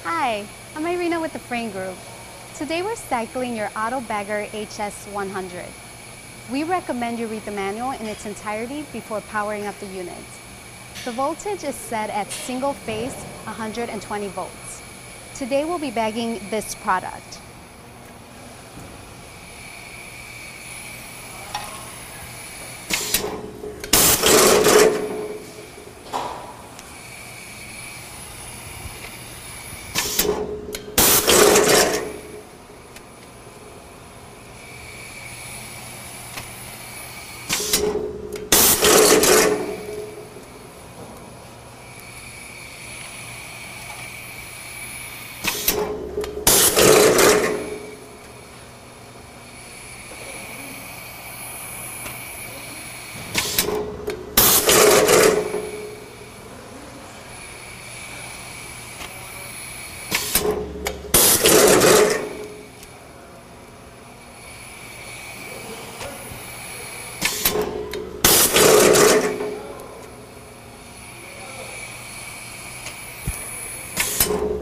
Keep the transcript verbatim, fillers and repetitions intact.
Hi, I'm Irina with the Frain Group. Today we're cycling your Autobagger H S one hundred. We recommend you read the manual in its entirety before powering up the unit. The voltage is set at single phase one hundred twenty volts. Today we'll be bagging this product. You